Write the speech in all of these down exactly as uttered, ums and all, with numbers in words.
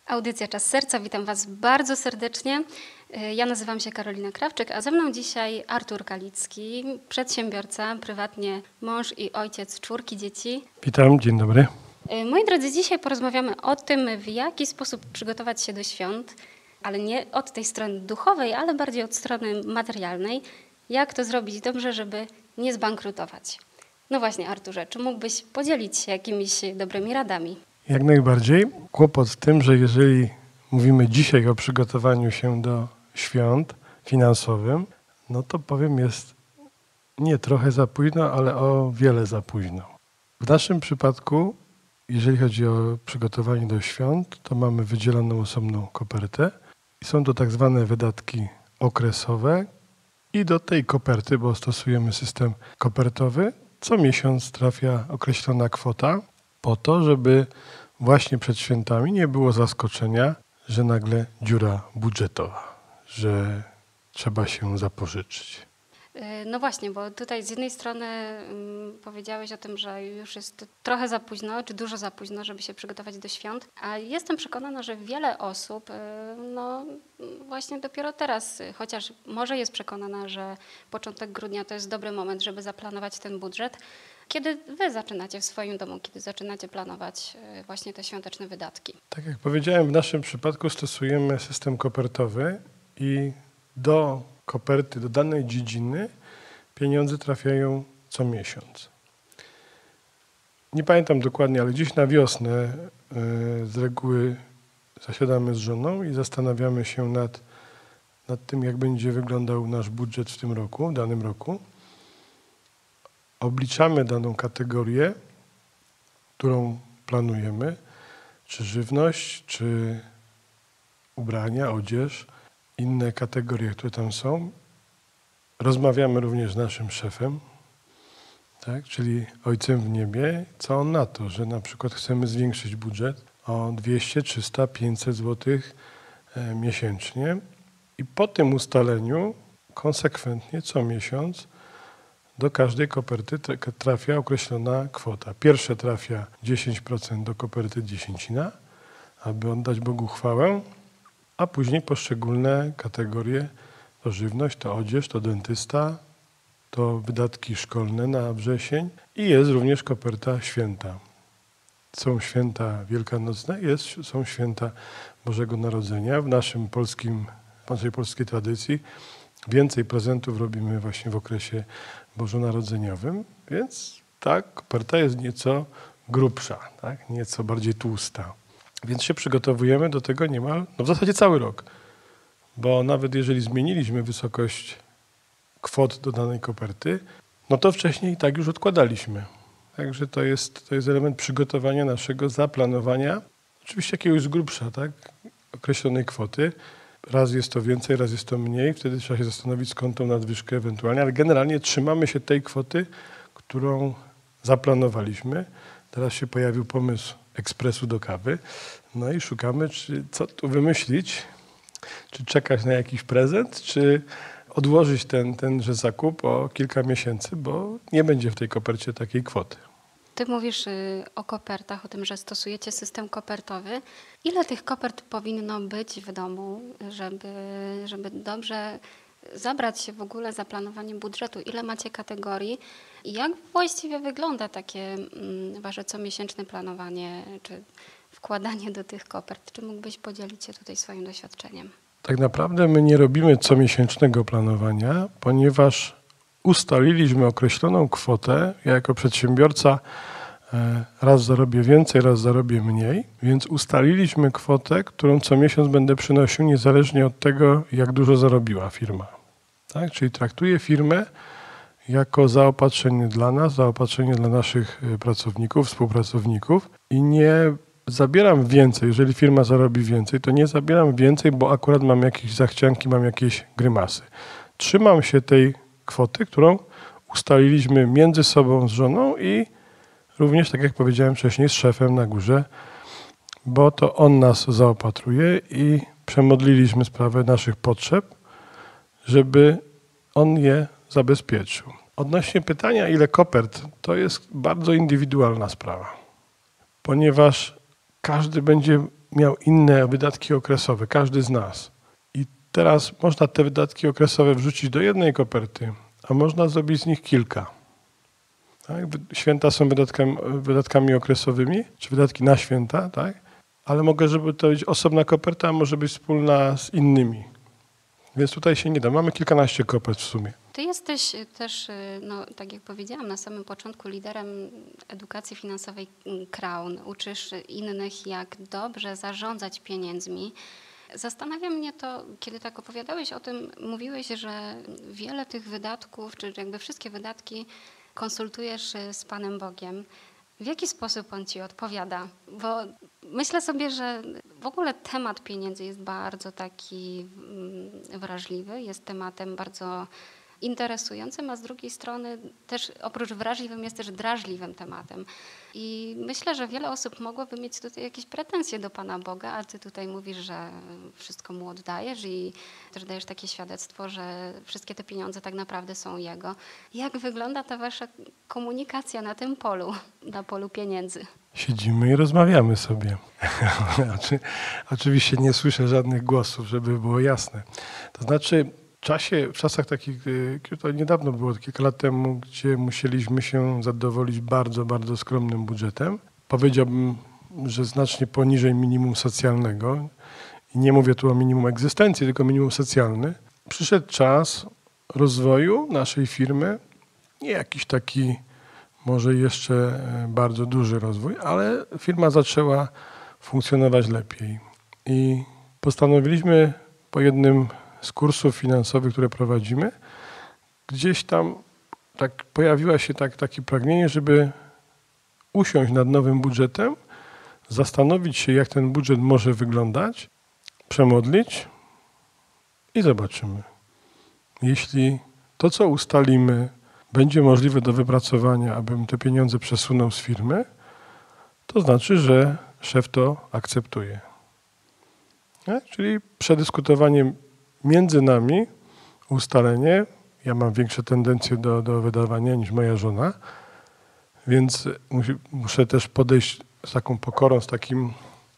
Audycja Czas Serca. Witam Was bardzo serdecznie. Ja nazywam się Karolina Krawczyk, a ze mną dzisiaj Artur Kalicki, przedsiębiorca, prywatnie mąż i ojciec czwórki dzieci. Witam, dzień dobry. Moi drodzy, dzisiaj porozmawiamy o tym, w jaki sposób przygotować się do świąt, ale nie od tej strony duchowej, ale bardziej od strony materialnej. Jak to zrobić dobrze, żeby nie zbankrutować. No właśnie, Arturze, czy mógłbyś podzielić się jakimiś dobrymi radami? Jak najbardziej. Kłopot w tym, że jeżeli mówimy dzisiaj o przygotowaniu się do świąt finansowym, no to powiem, jest nie trochę za późno, ale o wiele za późno. W naszym przypadku, jeżeli chodzi o przygotowanie do świąt, to mamy wydzieloną osobną kopertę i są to tak zwane wydatki okresowe i do tej koperty, bo stosujemy system kopertowy, co miesiąc trafia określona kwota po to, żeby właśnie przed świętami nie było zaskoczenia, że nagle dziura budżetowa, że trzeba się zapożyczyć. No właśnie, bo tutaj z jednej strony um, powiedziałeś o tym, że już jest trochę za późno, czy dużo za późno, żeby się przygotować do świąt, a jestem przekonana, że wiele osób no właśnie dopiero teraz, chociaż może jest przekonana, że początek grudnia to jest dobry moment, żeby zaplanować ten budżet. Kiedy wy zaczynacie w swoim domu, kiedy zaczynacie planować właśnie te świąteczne wydatki? Tak jak powiedziałem, w naszym przypadku stosujemy system kopertowy i do koperty, do danej dziedziny pieniądze trafiają co miesiąc. Nie pamiętam dokładnie, ale gdzieś na wiosnę z reguły zasiadamy z żoną i zastanawiamy się nad, nad tym, jak będzie wyglądał nasz budżet w tym roku, w danym roku. Obliczamy daną kategorię, którą planujemy, czy żywność, czy ubrania, odzież, inne kategorie, które tam są. Rozmawiamy również z naszym szefem, tak, czyli Ojcem w niebie, co on na to, że na przykład chcemy zwiększyć budżet o dwieście, trzysta, pięćset złotych miesięcznie i po tym ustaleniu konsekwentnie co miesiąc do każdej koperty trafia określona kwota. Pierwsze trafia dziesięć procent do koperty dziesięcina, aby oddać Bogu chwałę, a później poszczególne kategorie, to żywność, to odzież, to dentysta, to wydatki szkolne na wrzesień i jest również koperta święta. Są święta wielkanocne, jest, są święta Bożego Narodzenia. W naszym polskim, w naszej polskiej tradycji więcej prezentów robimy właśnie w okresie bożonarodzeniowym, więc ta koperta jest nieco grubsza, tak? Nieco bardziej tłusta. Więc się przygotowujemy do tego niemal, no w zasadzie cały rok, bo nawet jeżeli zmieniliśmy wysokość kwot do danej koperty, no to wcześniej tak już odkładaliśmy. Także to jest, to jest element przygotowania naszego zaplanowania, oczywiście jakiegoś z grubsza, tak? Określonej kwoty. Raz jest to więcej, raz jest to mniej, wtedy trzeba się zastanowić, skąd tą nadwyżkę ewentualnie, ale generalnie trzymamy się tej kwoty, którą zaplanowaliśmy. Teraz się pojawił pomysł ekspresu do kawy, no i szukamy, czy, co tu wymyślić, czy czekać na jakiś prezent, czy odłożyć ten, tenże zakup o kilka miesięcy, bo nie będzie w tej kopercie takiej kwoty. Ty mówisz o kopertach, o tym, że stosujecie system kopertowy. Ile tych kopert powinno być w domu, żeby, żeby dobrze zabrać się w ogóle za planowanie budżetu? Ile macie kategorii? I jak właściwie wygląda takie wasze comiesięczne planowanie, czy wkładanie do tych kopert? Czy mógłbyś podzielić się tutaj swoim doświadczeniem? Tak naprawdę my nie robimy comiesięcznego planowania, ponieważ ustaliliśmy określoną kwotę. Ja jako przedsiębiorca raz zarobię więcej, raz zarobię mniej, więc ustaliliśmy kwotę, którą co miesiąc będę przynosił niezależnie od tego, jak dużo zarobiła firma. Tak? Czyli traktuję firmę jako zaopatrzenie dla nas, zaopatrzenie dla naszych pracowników, współpracowników i nie zabieram więcej. Jeżeli firma zarobi więcej, to nie zabieram więcej, bo akurat mam jakieś zachcianki, mam jakieś grymasy. Trzymam się tej kwoty, którą ustaliliśmy między sobą z żoną i również, tak jak powiedziałem wcześniej, z szefem na górze, bo to on nas zaopatruje i przemodliliśmy sprawę naszych potrzeb, żeby on je zabezpieczył. Odnośnie pytania, ile kopert, to jest bardzo indywidualna sprawa, ponieważ każdy będzie miał inne wydatki okresowe, każdy z nas. I teraz można te wydatki okresowe wrzucić do jednej koperty, a można zrobić z nich kilka. Tak? Święta są wydatkami, wydatkami okresowymi, czy wydatki na święta, tak? Ale mogę, żeby to być osobna koperta, a może być wspólna z innymi. Więc tutaj się nie da. Mamy kilkanaście kopert w sumie. Ty jesteś też, no, tak jak powiedziałam na samym początku, liderem edukacji finansowej Crown. Uczysz innych, jak dobrze zarządzać pieniędzmi. Zastanawia mnie to, kiedy tak opowiadałeś o tym, mówiłeś, że wiele tych wydatków, czy jakby wszystkie wydatki konsultujesz z Panem Bogiem. W jaki sposób On ci odpowiada? Bo myślę sobie, że w ogóle temat pieniędzy jest bardzo taki wrażliwy, jest tematem bardzo interesującym, a z drugiej strony też oprócz wrażliwym jest też drażliwym tematem. I myślę, że wiele osób mogłoby mieć tutaj jakieś pretensje do Pana Boga, a Ty tutaj mówisz, że wszystko Mu oddajesz i też dajesz takie świadectwo, że wszystkie te pieniądze tak naprawdę są Jego. Jak wygląda ta Wasza komunikacja na tym polu, na polu pieniędzy? Siedzimy i rozmawiamy sobie. Oczywiście nie słyszę żadnych głosów, żeby było jasne. To znaczy w czasie, w czasach takich, to niedawno było, kilka lat temu, gdzie musieliśmy się zadowolić bardzo, bardzo skromnym budżetem. Powiedziałbym, że znacznie poniżej minimum socjalnego. I nie mówię tu o minimum egzystencji, tylko minimum socjalny. Przyszedł czas rozwoju naszej firmy. Nie jakiś taki może jeszcze bardzo duży rozwój, ale firma zaczęła funkcjonować lepiej. I postanowiliśmy po jednym z kursów finansowych, które prowadzimy, gdzieś tam tak pojawiło się tak, takie pragnienie, żeby usiąść nad nowym budżetem, zastanowić się, jak ten budżet może wyglądać, przemodlić i zobaczymy. Jeśli to, co ustalimy, będzie możliwe do wypracowania, abym te pieniądze przesunął z firmy, to znaczy, że szef to akceptuje. Nie? Czyli przedyskutowanie między nami, ustalenie, ja mam większe tendencje do, do wydawania niż moja żona, więc musi, muszę też podejść z taką pokorą, z takim,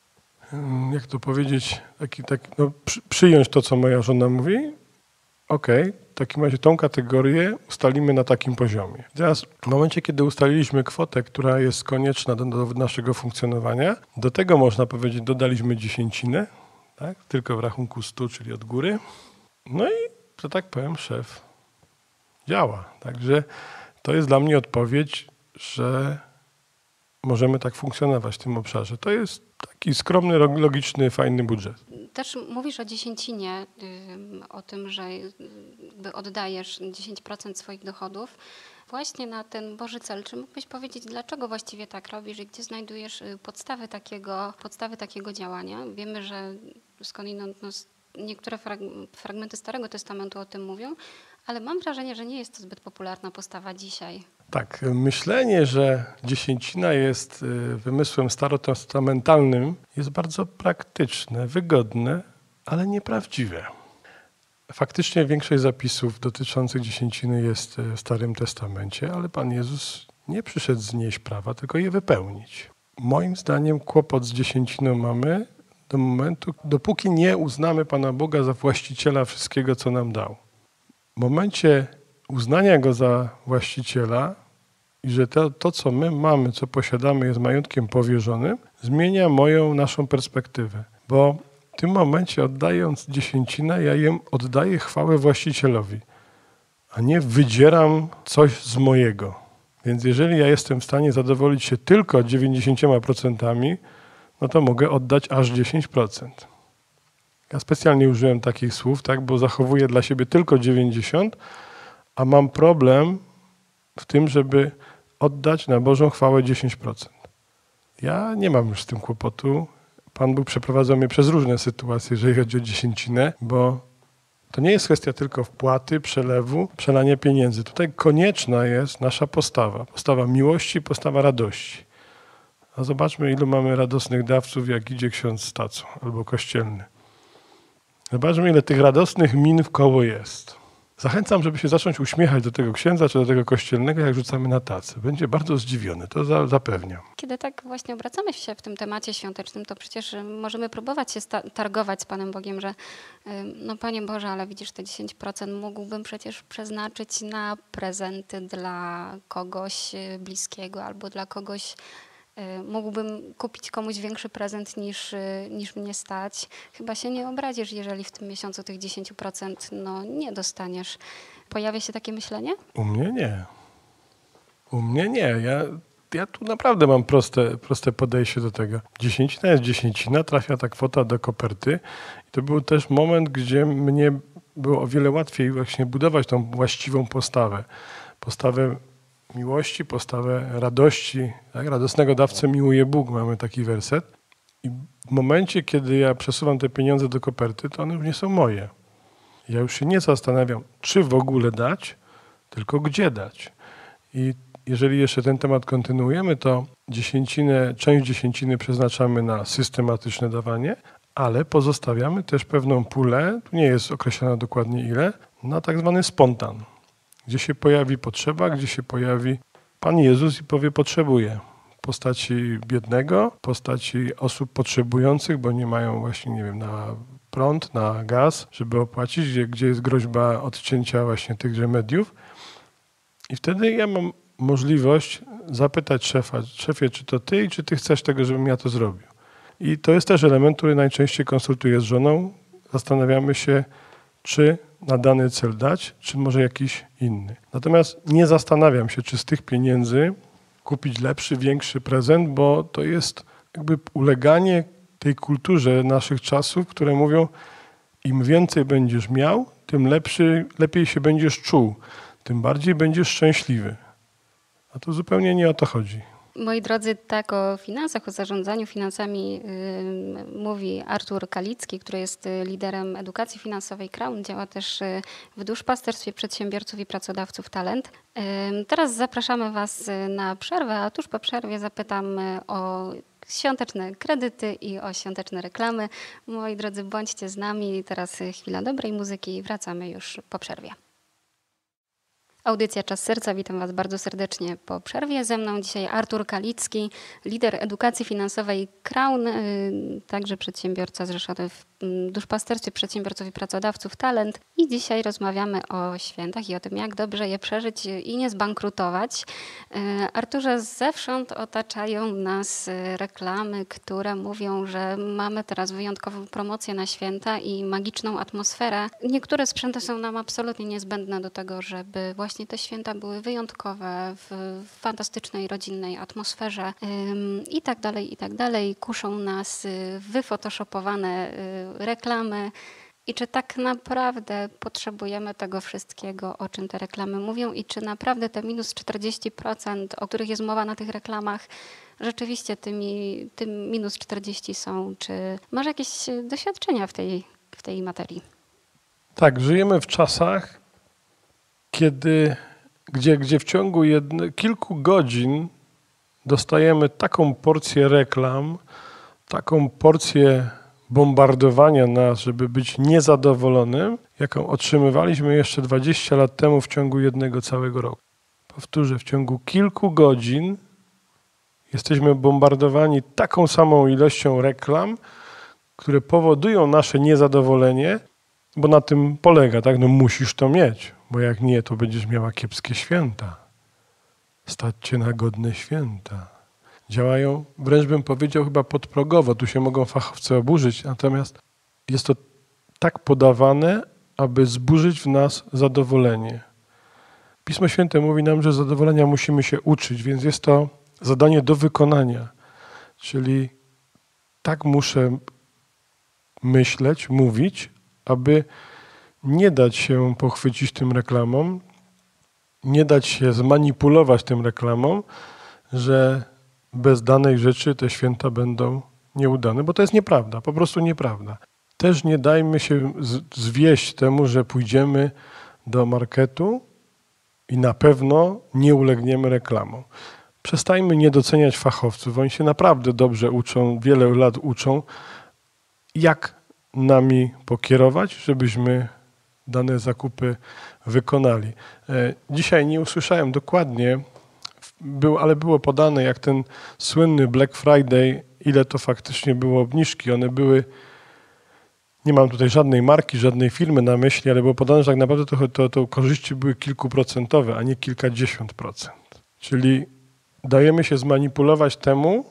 jak to powiedzieć, taki, taki, no, przy, przyjąć to, co moja żona mówi. Okej, okay, w takim razie tą kategorię ustalimy na takim poziomie. Teraz w momencie, kiedy ustaliliśmy kwotę, która jest konieczna do, do naszego funkcjonowania, do tego można powiedzieć, dodaliśmy dziesięcinę, tak? Tylko w rachunku stu, czyli od góry. No i, że tak powiem, szef działa. Także to jest dla mnie odpowiedź, że możemy tak funkcjonować w tym obszarze. To jest taki skromny, logiczny, fajny budżet. Też mówisz o dziesięcinie, o tym, że oddajesz dziesięć procent swoich dochodów właśnie na ten Boży cel. Czy mógłbyś powiedzieć, dlaczego właściwie tak robisz i gdzie znajdujesz podstawy takiego, podstawy takiego działania? Wiemy, że skądinąd no, niektóre fragmenty Starego Testamentu o tym mówią, ale mam wrażenie, że nie jest to zbyt popularna postawa dzisiaj. Tak, myślenie, że dziesięcina jest wymysłem starotestamentalnym, jest bardzo praktyczne, wygodne, ale nieprawdziwe. Faktycznie większość zapisów dotyczących dziesięciny jest w Starym Testamencie, ale Pan Jezus nie przyszedł znieść prawa, tylko je wypełnić. Moim zdaniem kłopot z dziesięciną mamy do momentu, dopóki nie uznamy Pana Boga za właściciela wszystkiego, co nam dał. W momencie uznania Go za właściciela i że to, to, co my mamy, co posiadamy, jest majątkiem powierzonym, zmienia moją, naszą perspektywę. Bo w tym momencie, oddając dziesięcinę, ja jem, oddaję chwałę właścicielowi, a nie wydzieram coś z mojego. Więc jeżeli ja jestem w stanie zadowolić się tylko dziewięćdziesięcioma procentami, no to mogę oddać aż dziesięć procent. Ja specjalnie użyłem takich słów, tak, bo zachowuję dla siebie tylko dziewięćdziesiąt, a mam problem w tym, żeby oddać na Bożą chwałę dziesięć procent. Ja nie mam już z tym kłopotu. Pan Bóg przeprowadzał mnie przez różne sytuacje, jeżeli chodzi o dziesięcinę, bo to nie jest kwestia tylko wpłaty, przelewu, przelania pieniędzy. Tutaj konieczna jest nasza postawa. Postawa miłości, postawa radości. A zobaczmy, ilu mamy radosnych dawców, jak idzie ksiądz z tacą albo kościelny. Zobaczmy, ile tych radosnych min w koło jest. Zachęcam, żeby się zacząć uśmiechać do tego księdza czy do tego kościelnego, jak rzucamy na tacy. Będzie bardzo zdziwiony, to za, zapewniam. Kiedy tak właśnie obracamy się w tym temacie świątecznym, to przecież możemy próbować się sta- targować z Panem Bogiem, że y, no Panie Boże, ale widzisz, te dziesięć procent mógłbym przecież przeznaczyć na prezenty dla kogoś y, bliskiego albo dla kogoś. y, Mógłbym kupić komuś większy prezent niż, y, niż mnie stać. Chyba się nie obrazisz, jeżeli w tym miesiącu tych dziesięć procent no, nie dostaniesz. Pojawia się takie myślenie? U mnie nie. U mnie nie. Ja, ja tu naprawdę mam proste, proste podejście do tego. Dziesięcina jest dziesięcina, trafia ta kwota do koperty. I to był też moment, gdzie mnie było o wiele łatwiej właśnie budować tą właściwą postawę. Postawę miłości, postawę radości. Tak? Radosnego dawcę miłuje Bóg, mamy taki werset. I w momencie, kiedy ja przesuwam te pieniądze do koperty, to one już nie są moje. Ja już się nie zastanawiam, czy w ogóle dać, tylko gdzie dać. I jeżeli jeszcze ten temat kontynuujemy, to dziesięcinę, część dziesięciny przeznaczamy na systematyczne dawanie, ale pozostawiamy też pewną pulę, tu nie jest określona dokładnie ile, na tak zwany spontan, gdzie się pojawi potrzeba, gdzie się pojawi Pan Jezus i powie potrzebuję. W postaci biednego, w postaci osób potrzebujących, bo nie mają właśnie, nie wiem, na prąd, na gaz, żeby opłacić, gdzie, gdzie jest groźba odcięcia właśnie tychże mediów. I wtedy ja mam możliwość zapytać szefa, szefie, czy to ty i czy ty chcesz tego, żebym ja to zrobił. I to jest też element, który najczęściej konsultuję z żoną. Zastanawiamy się, czy na dany cel dać, czy może jakiś inny. Natomiast nie zastanawiam się, czy z tych pieniędzy kupić lepszy, większy prezent, bo to jest jakby uleganie tej kulturze naszych czasów, które mówią, im więcej będziesz miał, tym lepszy, lepiej się będziesz czuł, tym bardziej będziesz szczęśliwy. A to zupełnie nie o to chodzi. Moi drodzy, tak o finansach, o zarządzaniu finansami y, mówi Artur Kalicki, który jest liderem edukacji finansowej Crown. Działa też y, w duszpasterstwie przedsiębiorców i pracodawców Talent. Y, teraz zapraszamy Was na przerwę, a tuż po przerwie zapytam y, o świąteczne kredyty i o świąteczne reklamy. Moi drodzy, bądźcie z nami. Teraz y, chwila dobrej muzyki i wracamy już po przerwie. Audycja Czas Serca. Witam Was bardzo serdecznie po przerwie. Ze mną dzisiaj Artur Kalicki, lider edukacji finansowej Crown, także przedsiębiorca zrzeszony w duszpasterstwie przedsiębiorców i pracodawców Talent. I dzisiaj rozmawiamy o świętach i o tym, jak dobrze je przeżyć i nie zbankrutować. Arturze, zewsząd otaczają nas reklamy, które mówią, że mamy teraz wyjątkową promocję na święta i magiczną atmosferę. Niektóre sprzęty są nam absolutnie niezbędne do tego, żeby właśnie te święta były wyjątkowe, w fantastycznej, rodzinnej atmosferze ym, i tak dalej, i tak dalej. Kuszą nas wyfotoshopowane reklamy. I czy tak naprawdę potrzebujemy tego wszystkiego, o czym te reklamy mówią i czy naprawdę te minus czterdzieści procent, o których jest mowa na tych reklamach, rzeczywiście tymi, tym minus czterdzieści są? Czy masz jakieś doświadczenia w tej, w tej materii? Tak, żyjemy w czasach, kiedy, gdzie, gdzie w ciągu jedne, kilku godzin dostajemy taką porcję reklam, taką porcję bombardowania nas, żeby być niezadowolonym, jaką otrzymywaliśmy jeszcze dwadzieścia lat temu w ciągu jednego całego roku. Powtórzę, w ciągu kilku godzin jesteśmy bombardowani taką samą ilością reklam, które powodują nasze niezadowolenie, bo na tym polega, tak? No musisz to mieć, bo jak nie, to będziesz miała kiepskie święta. Stać cię na godne święta. Działają, wręcz bym powiedział, chyba podprogowo. Tu się mogą fachowcy oburzyć, natomiast jest to tak podawane, aby zburzyć w nas zadowolenie. Pismo Święte mówi nam, że zadowolenia musimy się uczyć, więc jest to zadanie do wykonania. Czyli tak muszę myśleć, mówić, aby nie dać się pochwycić tym reklamom, nie dać się zmanipulować tym reklamom, że bez danej rzeczy te święta będą nieudane, bo to jest nieprawda, po prostu nieprawda. Też nie dajmy się zwieść temu, że pójdziemy do marketu i na pewno nie ulegniemy reklamom. Przestańmy nie doceniać fachowców, oni się naprawdę dobrze uczą, wiele lat uczą, jak nami pokierować, żebyśmy dane zakupy wykonali. Dzisiaj nie usłyszałem dokładnie, był, ale było podane, jak ten słynny Black Friday, ile to faktycznie było obniżki. One były, nie mam tutaj żadnej marki, żadnej firmy na myśli, ale było podane, że tak naprawdę to, to, to korzyści były kilkuprocentowe, a nie kilkadziesiąt procent. Czyli dajemy się zmanipulować temu,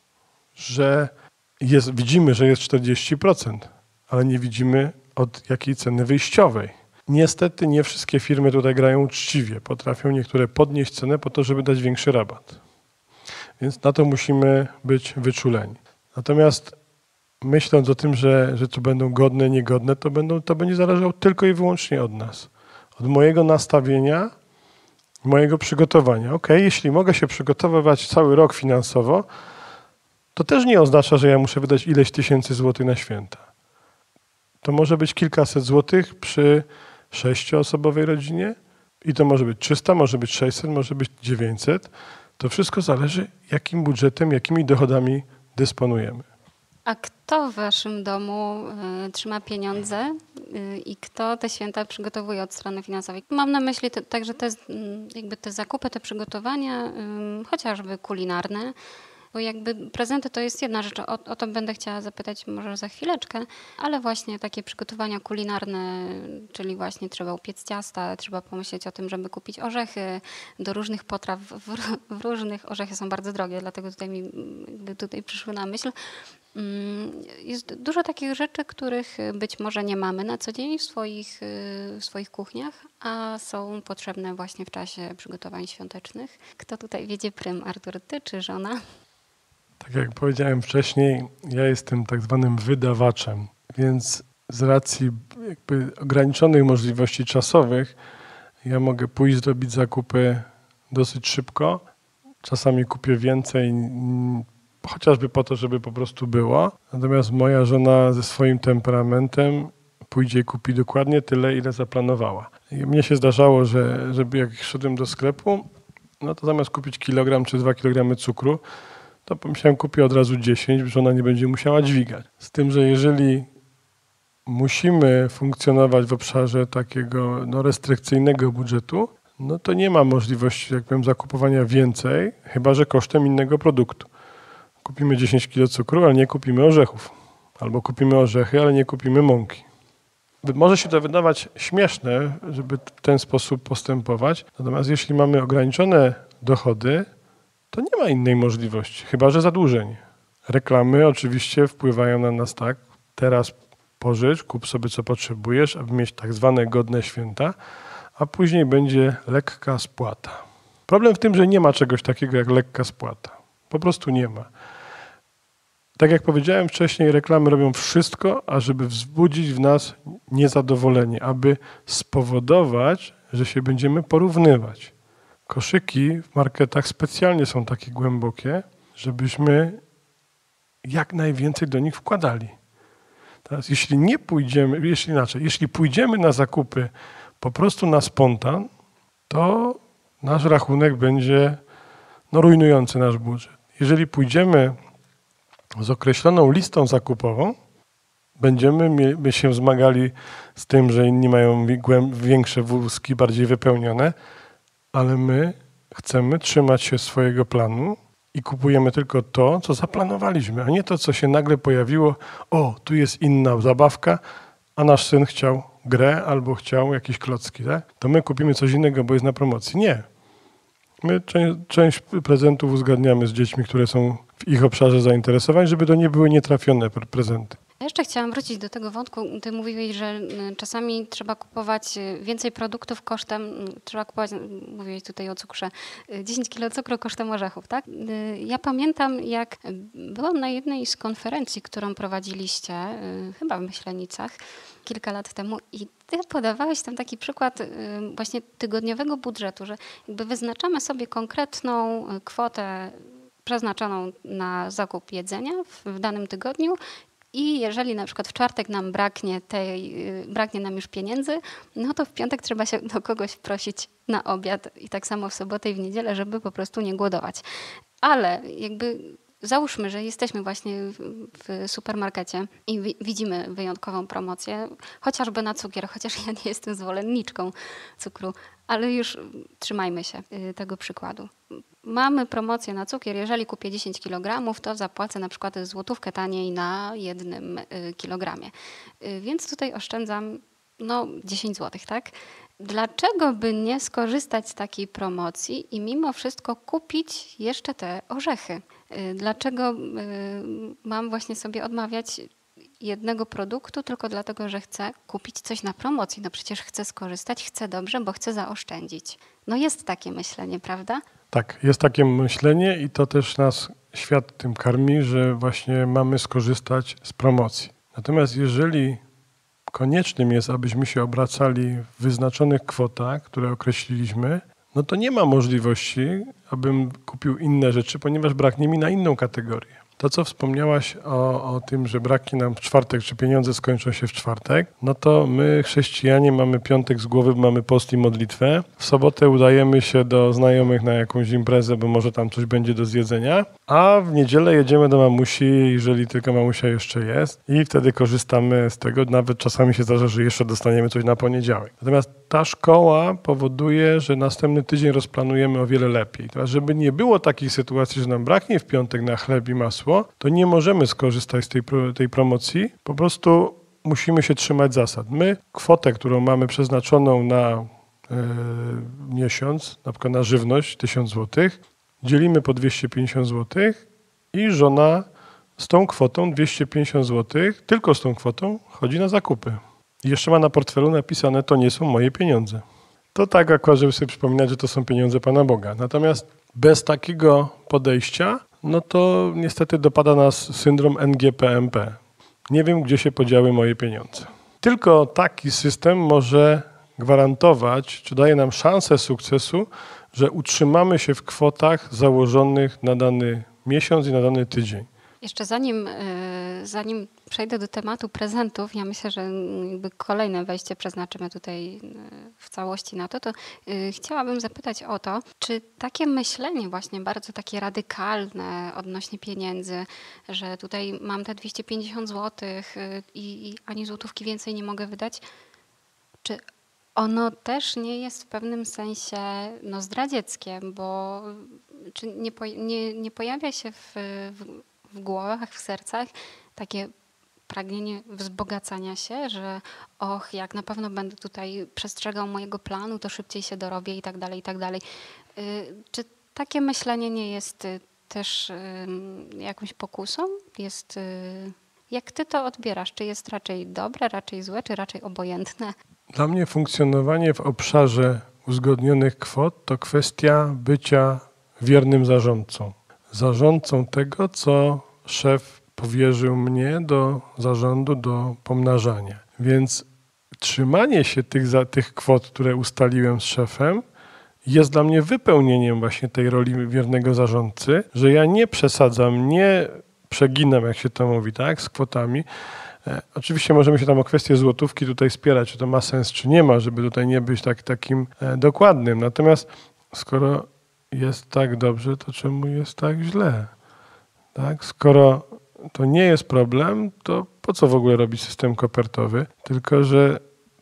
że jest, widzimy, że jest czterdzieści procent, ale nie widzimy od jakiej ceny wyjściowej. Niestety nie wszystkie firmy tutaj grają uczciwie. Potrafią niektóre podnieść cenę po to, żeby dać większy rabat. Więc na to musimy być wyczuleni. Natomiast myśląc o tym, że, że to będą godne, niegodne, to, będą, to będzie zależało tylko i wyłącznie od nas. Od mojego nastawienia, mojego przygotowania. Ok, jeśli mogę się przygotowywać cały rok finansowo, to też nie oznacza, że ja muszę wydać ileś tysięcy złotych na święta. To może być kilkaset złotych przy sześcioosobowej rodzinie i to może być trzysta, może być sześćset, może być dziewięćset. To wszystko zależy, jakim budżetem, jakimi dochodami dysponujemy. A kto w waszym domu y, trzyma pieniądze y, i kto te święta przygotowuje od strony finansowej? Mam na myśli te, także te, jakby te zakupy, te przygotowania, y, chociażby kulinarne. Bo jakby prezenty to jest jedna rzecz, o, o to będę chciała zapytać może za chwileczkę, ale właśnie takie przygotowania kulinarne, czyli właśnie trzeba upiec ciasta, trzeba pomyśleć o tym, żeby kupić orzechy do różnych potraw, w, w różnych, orzechy są bardzo drogie, dlatego tutaj mi jakby tutaj przyszły na myśl. Jest dużo takich rzeczy, których być może nie mamy na co dzień w swoich, w swoich kuchniach, a są potrzebne właśnie w czasie przygotowań świątecznych. Kto tutaj wiedzie prym, Artur, ty czy żona? Tak jak powiedziałem wcześniej, ja jestem tak zwanym wydawaczem, więc z racji jakby ograniczonych możliwości czasowych ja mogę pójść zrobić zakupy dosyć szybko. Czasami kupię więcej, chociażby po to, żeby po prostu było. Natomiast moja żona ze swoim temperamentem pójdzie i kupi dokładnie tyle, ile zaplanowała. I mnie się zdarzało, że żeby jak szedłem do sklepu, no to zamiast kupić kilogram czy dwa kilogramy cukru, to pomyślałem, kupię od razu dziesięć, że ona nie będzie musiała dźwigać. Z tym, że jeżeli musimy funkcjonować w obszarze takiego no, restrykcyjnego budżetu, no to nie ma możliwości, jak powiem, zakupowania więcej, chyba że kosztem innego produktu. Kupimy dziesięć kilo cukru, ale nie kupimy orzechów. Albo kupimy orzechy, ale nie kupimy mąki. Może się to wydawać śmieszne, żeby w ten sposób postępować, natomiast jeśli mamy ograniczone dochody, to nie ma innej możliwości, chyba że zadłużenie. Reklamy oczywiście wpływają na nas tak, teraz pożycz, kup sobie co potrzebujesz, aby mieć tak zwane godne święta, a później będzie lekka spłata. Problem w tym, że nie ma czegoś takiego jak lekka spłata. Po prostu nie ma. Tak jak powiedziałem wcześniej, reklamy robią wszystko, ażeby wzbudzić w nas niezadowolenie, aby spowodować, że się będziemy porównywać. Koszyki w marketach specjalnie są takie głębokie, żebyśmy jak najwięcej do nich wkładali. Teraz jeśli nie pójdziemy, jeśli inaczej, jeśli pójdziemy na zakupy po prostu na spontan, to nasz rachunek będzie no, rujnujący nasz budżet. Jeżeli pójdziemy z określoną listą zakupową, będziemy się zmagali z tym, że inni mają większe wózki, bardziej wypełnione, ale my chcemy trzymać się swojego planu i kupujemy tylko to, co zaplanowaliśmy, a nie to, co się nagle pojawiło. O, tu jest inna zabawka, a nasz syn chciał grę albo chciał jakieś klocki. Tak? To my kupimy coś innego, bo jest na promocji. Nie. My część, część prezentów uzgadniamy z dziećmi, które są w ich obszarze zainteresowań, żeby to nie były nietrafione prezenty. Ja jeszcze chciałam wrócić do tego wątku. Ty mówiłeś, że czasami trzeba kupować więcej produktów kosztem, trzeba kupować, mówiłeś tutaj o cukrze, dziesięć kilo cukru kosztem orzechów, tak? Ja pamiętam, jak byłam na jednej z konferencji, którą prowadziliście, chyba w Myślenicach, kilka lat temu i ty podawałeś tam taki przykład właśnie tygodniowego budżetu, że jakby wyznaczamy sobie konkretną kwotę przeznaczoną na zakup jedzenia w danym tygodniu i jeżeli na przykład w czwartek nam braknie, tej, braknie nam już pieniędzy, no to w piątek trzeba się do kogoś prosić na obiad i tak samo w sobotę i w niedzielę, żeby po prostu nie głodować. Ale jakby Załóżmy, że jesteśmy właśnie w, w supermarkecie i wi- widzimy wyjątkową promocję, chociażby na cukier, chociaż ja nie jestem zwolenniczką cukru, ale już trzymajmy się y, tego przykładu. Mamy promocję na cukier, jeżeli kupię dziesięć kilogramów, to zapłacę na przykład złotówkę taniej na jednym y, kilogramie. Y, więc tutaj oszczędzam no, dziesięć złotych, tak? Dlaczego by nie skorzystać z takiej promocji i mimo wszystko kupić jeszcze te orzechy? Y, Dlaczego y, mam właśnie sobie odmawiać jednego produktu tylko dlatego, że chcę kupić coś na promocji? No przecież chcę skorzystać, chcę dobrze, bo chcę zaoszczędzić. No jest takie myślenie, prawda? Tak, jest takie myślenie i to też nas świat tym karmi, że właśnie mamy skorzystać z promocji. Natomiast jeżeli koniecznym jest, abyśmy się obracali w wyznaczonych kwotach, które określiliśmy, no to nie ma możliwości, abym kupił inne rzeczy, ponieważ braknie mi na inną kategorię. To, co wspomniałaś o, o tym, że braknie nam w czwartek, czy pieniądze skończą się w czwartek, no to my, chrześcijanie, mamy piątek z głowy, mamy post i modlitwę. W sobotę udajemy się do znajomych na jakąś imprezę, bo może tam coś będzie do zjedzenia, a w niedzielę jedziemy do mamusi, jeżeli tylko mamusia jeszcze jest i wtedy korzystamy z tego. Nawet czasami się zdarza, że jeszcze dostaniemy coś na poniedziałek. Natomiast ta szkoła powoduje, że następny tydzień rozplanujemy o wiele lepiej. Teraz, żeby nie było takiej sytuacji, że nam braknie w piątek na chleb i masło, to nie możemy skorzystać z tej, pro, tej promocji. Po prostu musimy się trzymać zasad. My kwotę, którą mamy przeznaczoną na e, miesiąc, na przykład na żywność, tysiąc złotych, dzielimy po dwieście pięćdziesiąt złotych i żona z tą kwotą dwieście pięćdziesiąt złotych, tylko z tą kwotą chodzi na zakupy. I jeszcze ma na portfelu napisane, to nie są moje pieniądze. To tak akurat, żeby sobie przypominać, że to są pieniądze Pana Boga. Natomiast bez takiego podejścia, no to niestety dopada nas syndrom N G P M P. Nie wiem, gdzie się podziały moje pieniądze. Tylko taki system może gwarantować, czy daje nam szansę sukcesu, że utrzymamy się w kwotach założonych na dany miesiąc i na dany tydzień. Jeszcze zanim, y, zanim przejdę do tematu prezentów, ja myślę, że jakby kolejne wejście przeznaczymy tutaj y, w całości na to, to y, chciałabym zapytać o to, czy takie myślenie właśnie bardzo takie radykalne odnośnie pieniędzy, że tutaj mam te dwieście pięćdziesiąt złotych y, i, i ani złotówki więcej nie mogę wydać, czy ono też nie jest w pewnym sensie no, zdradzieckie, bo czy nie, po, nie, nie pojawia się w, w w głowach, w sercach takie pragnienie wzbogacania się, że och, jak na pewno będę tutaj przestrzegał mojego planu, to szybciej się dorobię i tak dalej, i tak dalej. Czy takie myślenie nie jest też jakąś pokusą? Jest, jak ty to odbierasz? Czy jest raczej dobre, raczej złe, czy raczej obojętne? Dla mnie funkcjonowanie w obszarze uzgodnionych kwot to kwestia bycia wiernym zarządcą. Zarządcą tego, co szef powierzył mnie do zarządu, do pomnażania. Więc trzymanie się tych, za, tych kwot, które ustaliłem z szefem, jest dla mnie wypełnieniem właśnie tej roli wiernego zarządcy, że ja nie przesadzam, nie przeginam, jak się to mówi, tak, z kwotami. E, oczywiście możemy się tam o kwestię złotówki tutaj spierać, czy to ma sens, czy nie ma, żeby tutaj nie być tak, takim e, dokładnym. Natomiast skoro jest tak dobrze, to czemu jest tak źle? Tak? Skoro to nie jest problem, to po co w ogóle robić system kopertowy? Tylko że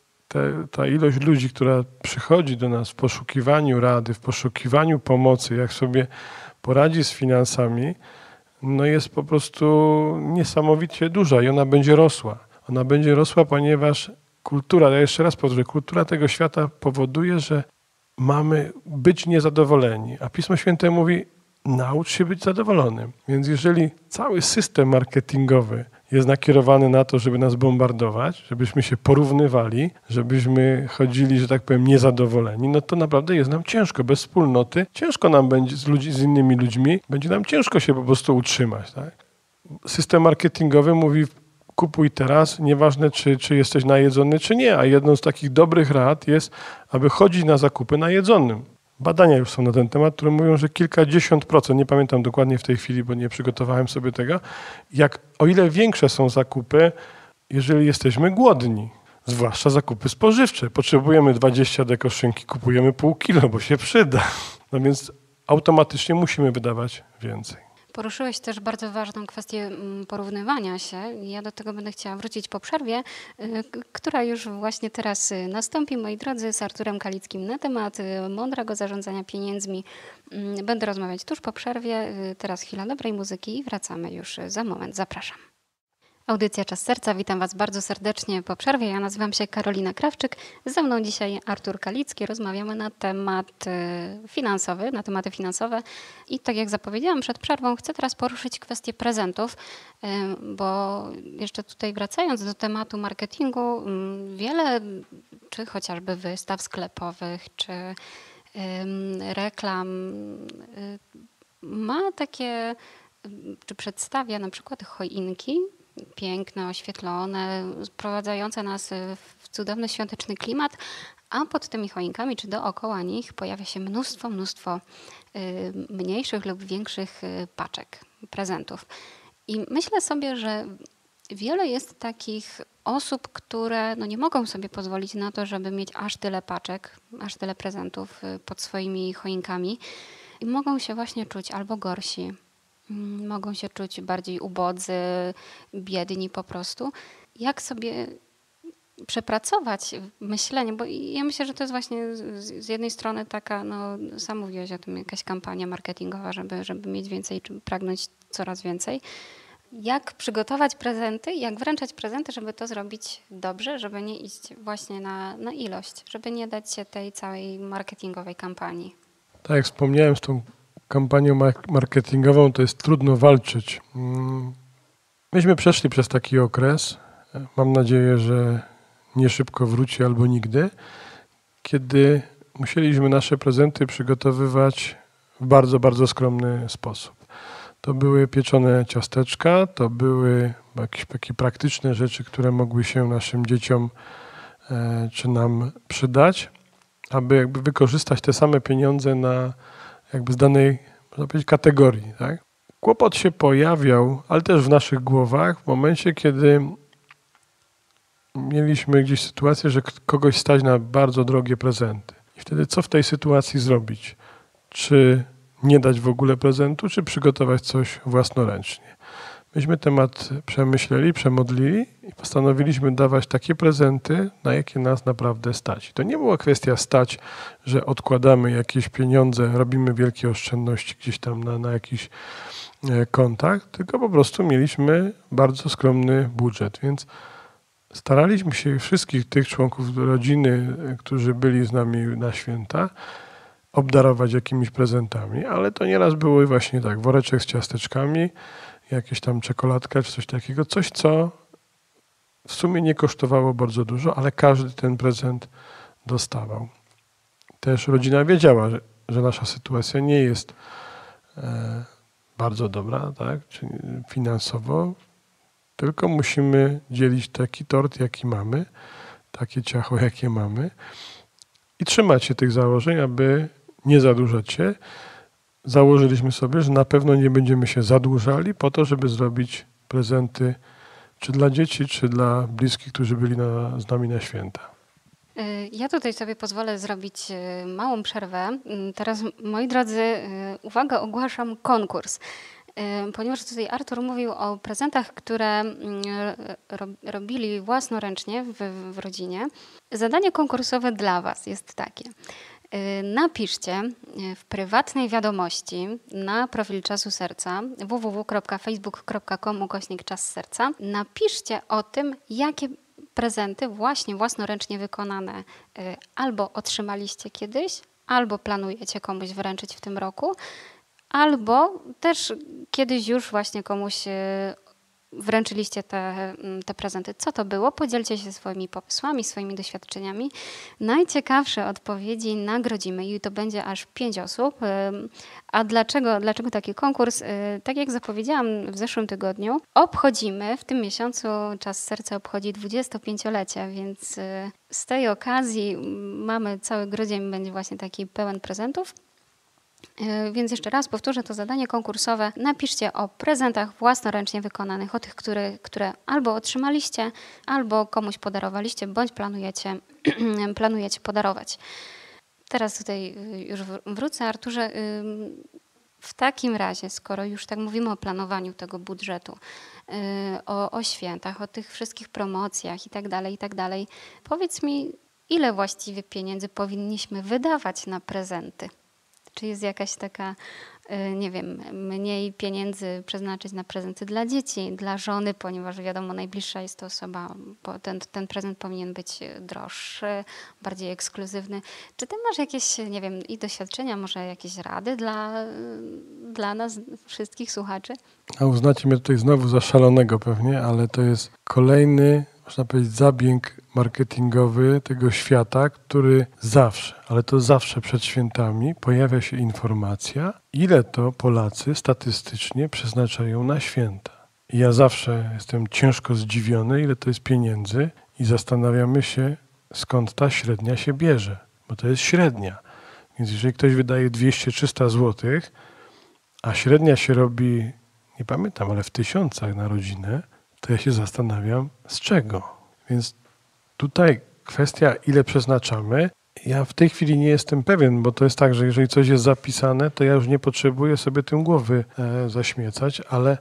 te, ta ilość ludzi, która przychodzi do nas w poszukiwaniu rady, w poszukiwaniu pomocy, jak sobie poradzi z finansami, no jest po prostu niesamowicie duża i ona będzie rosła. Ona będzie rosła, ponieważ kultura, ja jeszcze raz powtórzę, kultura tego świata powoduje, że mamy być niezadowoleni, a Pismo Święte mówi, naucz się być zadowolonym. Więc jeżeli cały system marketingowy jest nakierowany na to, żeby nas bombardować, żebyśmy się porównywali, żebyśmy chodzili, że tak powiem, niezadowoleni, no to naprawdę jest nam ciężko. Bez wspólnoty ciężko nam będzie z, ludzi, z innymi ludźmi, będzie nam ciężko się po prostu utrzymać. Tak? System marketingowy mówi, kupuj teraz, nieważne czy, czy jesteś najedzony, czy nie. A jedną z takich dobrych rad jest, aby chodzić na zakupy najedzonym. Badania już są na ten temat, które mówią, że kilkadziesiąt procent, nie pamiętam dokładnie w tej chwili, bo nie przygotowałem sobie tego, jak o ile większe są zakupy, jeżeli jesteśmy głodni. Zwłaszcza zakupy spożywcze. Potrzebujemy dwadzieścia deko szynki, kupujemy pół kilo, bo się przyda. No więc automatycznie musimy wydawać więcej. Poruszyłeś też bardzo ważną kwestię mm, porównywania się. Ja do tego będę chciała wrócić po przerwie, y, k- która już właśnie teraz y, nastąpi, moi drodzy, z Arturem Kalickim na temat y, mądrego zarządzania pieniędzmi. Mm, Będę rozmawiać tuż po przerwie. Y, Teraz chwila dobrej muzyki i wracamy już y, za moment. Zapraszam. Audycja Czas Serca. Witam Was bardzo serdecznie po przerwie. Ja nazywam się Karolina Krawczyk. Ze mną dzisiaj Artur Kalicki. Rozmawiamy na temat y, finansowy, na tematy finansowe. I tak jak zapowiedziałam przed przerwą, chcę teraz poruszyć kwestię prezentów, y, bo jeszcze tutaj wracając do tematu marketingu, y, wiele, czy chociażby wystaw sklepowych, czy y, reklam y, ma takie, y, czy przedstawia na przykład choinki, piękne, oświetlone, sprowadzające nas w cudowny świąteczny klimat, a pod tymi choinkami czy dookoła nich pojawia się mnóstwo, mnóstwo y, mniejszych lub większych y, paczek, prezentów. I myślę sobie, że wiele jest takich osób, które no nie mogą sobie pozwolić na to, żeby mieć aż tyle paczek, aż tyle prezentów y, pod swoimi choinkami i mogą się właśnie czuć albo gorsi, Mm, mogą się czuć bardziej ubodzy, biedni po prostu. Jak sobie przepracować myślenie, bo ja myślę, że to jest właśnie z, z jednej strony taka, no sam mówiłeś o tym, jakaś kampania marketingowa, żeby, żeby mieć więcej, czy pragnąć coraz więcej. Jak przygotować prezenty, jak wręczać prezenty, żeby to zrobić dobrze, żeby nie iść właśnie na, na ilość, żeby nie dać się tej całej marketingowej kampanii. Tak jak wspomniałem, z tą kampanią mark- marketingową to jest trudno walczyć. Mm, Myśmy przeszli przez taki okres, mam nadzieję, że nie szybko wróci albo nigdy, kiedy musieliśmy nasze prezenty przygotowywać w bardzo, bardzo skromny sposób. To były pieczone ciasteczka, to były jakieś takie praktyczne rzeczy, które mogły się naszym dzieciom e, czy nam przydać, aby jakby wykorzystać te same pieniądze na jakby z danej, można powiedzieć, kategorii. Tak? Kłopot się pojawiał, ale też w naszych głowach w momencie, kiedy mieliśmy gdzieś sytuację, że k- kogoś stać na bardzo drogie prezenty. I wtedy co w tej sytuacji zrobić? Czy nie dać w ogóle prezentu, czy przygotować coś własnoręcznie? Myśmy temat przemyśleli, przemodlili i postanowiliśmy dawać takie prezenty, na jakie nas naprawdę stać. I to nie była kwestia stać, że odkładamy jakieś pieniądze, robimy wielkie oszczędności gdzieś tam na, na jakichś e, kontach, tylko po prostu mieliśmy bardzo skromny budżet, więc staraliśmy się wszystkich tych członków rodziny, e, którzy byli z nami na święta, obdarować jakimiś prezentami, ale to nieraz było właśnie tak, woreczek z ciasteczkami, jakieś tam czekoladka czy coś takiego, coś co w sumie nie kosztowało bardzo dużo, ale każdy ten prezent dostawał. Też rodzina wiedziała, że, że nasza sytuacja nie jest e, bardzo dobra, tak, czy finansowo, tylko musimy dzielić taki tort, jaki mamy, takie ciacho, jakie mamy i trzymać się tych założeń, aby nie zadłużać się. Założyliśmy sobie, że na pewno nie będziemy się zadłużali po to, żeby zrobić prezenty czy dla dzieci, czy dla bliskich, którzy byli na, z nami na święta. Y, Ja tutaj sobie pozwolę zrobić y, małą przerwę. Y, Teraz, moi drodzy, y, uwaga, ogłaszam konkurs. Y, Ponieważ tutaj Artur mówił o prezentach, które y, ro- robili własnoręcznie w, w rodzinie. Zadanie konkursowe dla Was jest takie. Y, Napiszcie y, w prywatnej wiadomości na profil Czasu Serca w w w kropka facebook kropka com ukośnik Czas Serca. Napiszcie o tym, jakie prezenty właśnie własnoręcznie wykonane y, albo otrzymaliście kiedyś, albo planujecie komuś wręczyć w tym roku, albo też kiedyś już właśnie komuś y, wręczyliście te, mm, te prezenty. Co to było? Podzielcie się swoimi pomysłami, swoimi doświadczeniami. Najciekawsze odpowiedzi nagrodzimy i to będzie aż pięć osób. Ym, A dlaczego, dlaczego taki konkurs? Y, Tak jak zapowiedziałam w zeszłym tygodniu, obchodzimy w tym miesiącu, Czas Serca obchodzi dwudziestopięciolecie, więc y, z tej okazji mm, mamy cały grudzień, będzie właśnie taki pełen prezentów. Yy, Więc jeszcze raz powtórzę to zadanie konkursowe. Napiszcie o prezentach własnoręcznie wykonanych, o tych, które, które albo otrzymaliście, albo komuś podarowaliście, bądź planujecie, planujecie podarować. Teraz tutaj yy, już wr- wrócę, Arturze. Yy, w takim razie, skoro już tak mówimy o planowaniu tego budżetu, yy, o, o świętach, o tych wszystkich promocjach i tak dalej, i tak dalej, powiedz mi, ile właściwie pieniędzy powinniśmy wydawać na prezenty? Czy jest jakaś taka, nie wiem, mniej pieniędzy przeznaczyć na prezenty dla dzieci, dla żony, ponieważ wiadomo, najbliższa jest to osoba, bo ten, ten prezent powinien być droższy, bardziej ekskluzywny. Czy ty masz jakieś, nie wiem, i doświadczenia, może jakieś rady dla, dla nas, wszystkich słuchaczy? A uznacie mnie tutaj znowu za szalonego pewnie, ale to jest kolejny, można powiedzieć, zabieg marketingowy tego świata, który zawsze, ale to zawsze przed świętami pojawia się informacja, ile to Polacy statystycznie przeznaczają na święta. I ja zawsze jestem ciężko zdziwiony, ile to jest pieniędzy i zastanawiamy się, skąd ta średnia się bierze, bo to jest średnia. Więc jeżeli ktoś wydaje dwieście trzysta złotych, a średnia się robi, nie pamiętam, ale w tysiącach na rodzinę, to ja się zastanawiam, z czego. Więc tutaj kwestia, ile przeznaczamy, ja w tej chwili nie jestem pewien, bo to jest tak, że jeżeli coś jest zapisane, to ja już nie potrzebuję sobie tym głowy e, zaśmiecać, ale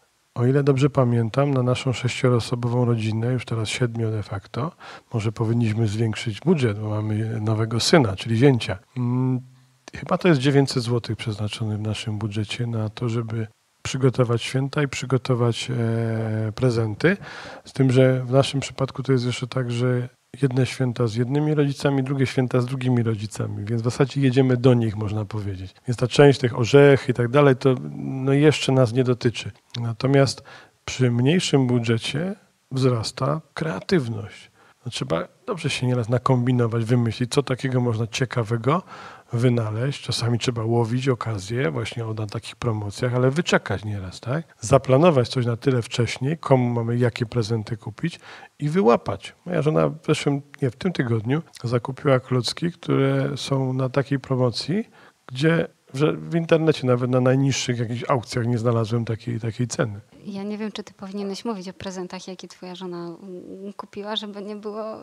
o ile dobrze pamiętam, na naszą sześcioroosobową rodzinę, już teraz siedmiu de facto, może powinniśmy zwiększyć budżet, bo mamy nowego syna, czyli zięcia. Hmm, chyba to jest dziewięćset złotych przeznaczone w naszym budżecie na to, żeby przygotować święta i przygotować e, prezenty. Z tym, że w naszym przypadku to jest jeszcze tak, że jedne święta z jednymi rodzicami, drugie święta z drugimi rodzicami, więc w zasadzie jedziemy do nich, można powiedzieć. Więc ta część tych orzech i tak dalej, to no jeszcze nas nie dotyczy. Natomiast przy mniejszym budżecie wzrasta kreatywność. No trzeba dobrze się nieraz nakombinować, wymyślić, co takiego można ciekawego wynaleźć. Czasami trzeba łowić okazję właśnie na takich promocjach, ale wyczekać nieraz, tak? Zaplanować coś na tyle wcześniej, komu mamy jakie prezenty kupić i wyłapać. Moja żona w zeszłym, nie, w tym tygodniu zakupiła klocki, które są na takiej promocji, gdzie w internecie nawet na najniższych jakichś aukcjach nie znalazłem takiej, takiej ceny. Ja nie wiem, czy ty powinieneś mówić o prezentach, jakie twoja żona kupiła, żeby nie było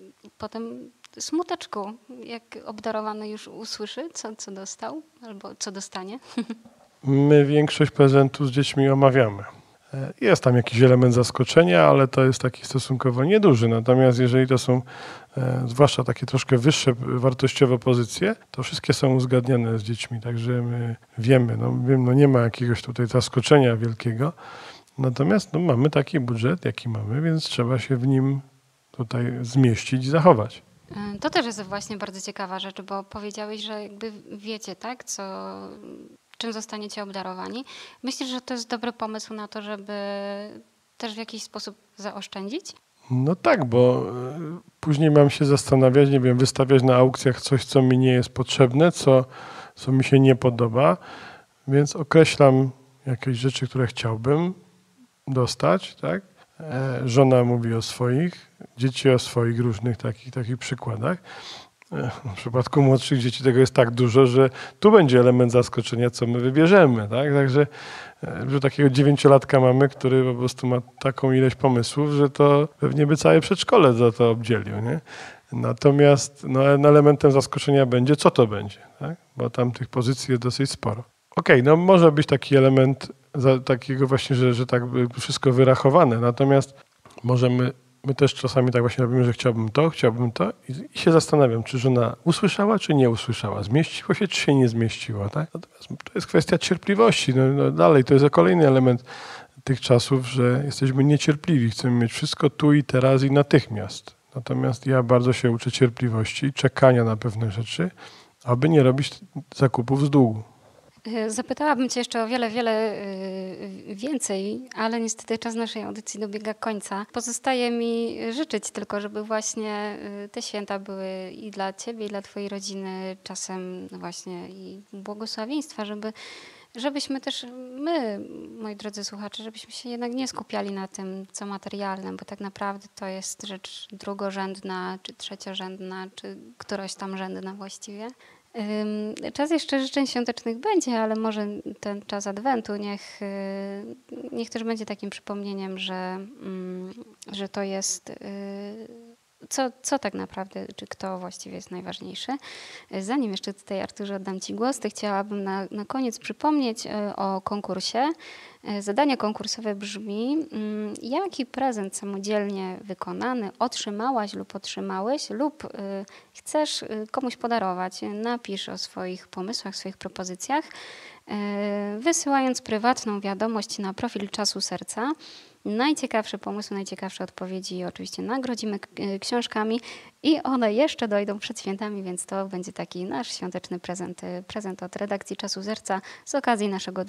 potem smuteczku, jak obdarowany już usłyszy, co, co dostał albo co dostanie. My większość prezentów z dziećmi omawiamy. Jest tam jakiś element zaskoczenia, ale to jest taki stosunkowo nieduży. Natomiast jeżeli to są e, zwłaszcza takie troszkę wyższe wartościowe pozycje, to wszystkie są uzgadniane z dziećmi. Także my wiemy, no, wiem, no nie ma jakiegoś tutaj zaskoczenia wielkiego. Natomiast no, mamy taki budżet, jaki mamy, więc trzeba się w nim tutaj zmieścić i zachować. To też jest właśnie bardzo ciekawa rzecz, bo powiedziałeś, że jakby wiecie, tak, co, czym zostaniecie obdarowani. Myślisz, że to jest dobry pomysł na to, żeby też w jakiś sposób zaoszczędzić? No tak, bo później mam się zastanawiać, nie wiem, wystawiać na aukcjach coś, co mi nie jest potrzebne, co, co mi się nie podoba, więc określam jakieś rzeczy, które chciałbym dostać, tak? Żona mówi o swoich, dzieci o swoich różnych takich, takich przykładach. W przypadku młodszych dzieci tego jest tak dużo, że tu będzie element zaskoczenia, co my wybierzemy. Tak? Także że takiego dziewięciolatka mamy, który po prostu ma taką ilość pomysłów, że to pewnie by całe przedszkole za to obdzielił. Nie? Natomiast no, elementem zaskoczenia będzie, co to będzie, tak? Bo tam tych pozycji jest dosyć sporo. Okej, okay, no może być taki element za, takiego właśnie, że, że tak wszystko wyrachowane, natomiast możemy, my też czasami tak właśnie robimy, że chciałbym to, chciałbym to i, i się zastanawiam, czy żona usłyszała, czy nie usłyszała, zmieściło się, czy się nie zmieściło, tak? Natomiast to jest kwestia cierpliwości, no, no dalej, to jest kolejny element tych czasów, że jesteśmy niecierpliwi, chcemy mieć wszystko tu i teraz i natychmiast. Natomiast ja bardzo się uczę cierpliwości, czekania na pewne rzeczy, aby nie robić zakupów z długu. Zapytałabym cię jeszcze o wiele, wiele więcej, ale niestety czas naszej audycji dobiega końca. Pozostaje mi życzyć tylko, żeby właśnie te święta były i dla ciebie, i dla twojej rodziny czasem właśnie i błogosławieństwa, żeby, żebyśmy też my, moi drodzy słuchacze, żebyśmy się jednak nie skupiali na tym, co materialne, bo tak naprawdę to jest rzecz drugorzędna, czy trzeciorzędna, czy któraś tam rzędna właściwie. Czas jeszcze życzeń świątecznych będzie, ale może ten czas Adwentu niech, niech też będzie takim przypomnieniem, że, że to jest co, co tak naprawdę, czy kto właściwie jest najważniejszy. Zanim jeszcze tutaj, Arturze, oddam Ci głos, to chciałabym na, na koniec przypomnieć o konkursie. Zadanie konkursowe brzmi: jaki prezent samodzielnie wykonany otrzymałaś lub otrzymałeś lub chcesz komuś podarować? Napisz o swoich pomysłach, swoich propozycjach, wysyłając prywatną wiadomość na profil Czasu Serca. Najciekawsze pomysły, najciekawsze odpowiedzi oczywiście nagrodzimy książkami i one jeszcze dojdą przed świętami, więc to będzie taki nasz świąteczny prezent, prezent od redakcji Czasu Serca z okazji naszego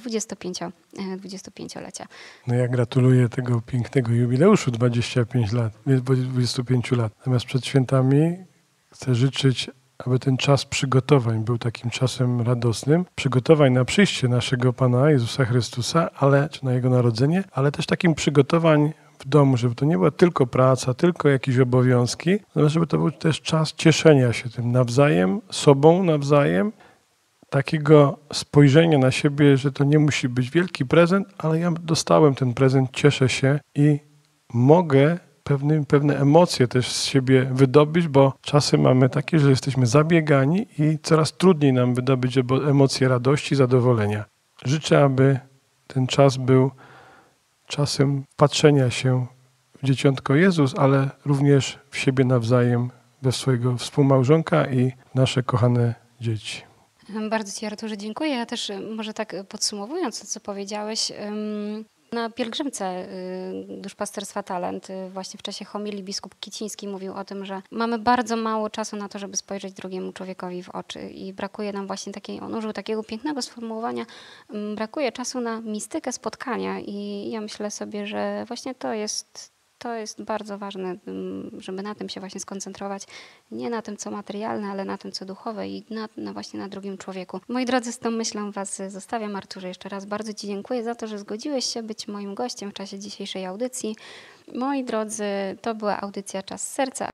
dwudziestopięciolecia. No ja gratuluję tego pięknego jubileuszu, dwadzieścia pięć lat, dwudziestu pięciu lat. Natomiast przed świętami chcę życzyć, aby ten czas przygotowań był takim czasem radosnym, przygotowań na przyjście naszego Pana Jezusa Chrystusa, ale, czy na Jego narodzenie, ale też takim przygotowań w domu, żeby to nie była tylko praca, tylko jakieś obowiązki, ale żeby to był też czas cieszenia się tym nawzajem, sobą nawzajem, takiego spojrzenia na siebie, że to nie musi być wielki prezent, ale ja dostałem ten prezent, cieszę się i mogę Pewne, pewne emocje też z siebie wydobyć, bo czasy mamy takie, że jesteśmy zabiegani i coraz trudniej nam wydobyć emocje radości, zadowolenia. Życzę, aby ten czas był czasem patrzenia się w Dzieciątko Jezus, ale również w siebie nawzajem, we swojego współmałżonka i nasze kochane dzieci. Bardzo Ci, Arturze, dziękuję. Ja też może tak podsumowując to, co powiedziałeś, na pielgrzymce Duszpasterstwa Talent właśnie w czasie homilii biskup Kiciński mówił o tym, że mamy bardzo mało czasu na to, żeby spojrzeć drugiemu człowiekowi w oczy i brakuje nam właśnie takiej, on użył takiego pięknego sformułowania, brakuje czasu na mistykę spotkania i ja myślę sobie, że właśnie to jest To jest bardzo ważne, żeby na tym się właśnie skoncentrować. Nie na tym, co materialne, ale na tym, co duchowe i na, na właśnie na drugim człowieku. Moi drodzy, z tą myślą Was zostawiam. Arturze, jeszcze raz bardzo Ci dziękuję za to, że zgodziłeś się być moim gościem w czasie dzisiejszej audycji. Moi drodzy, to była audycja Czas Serca.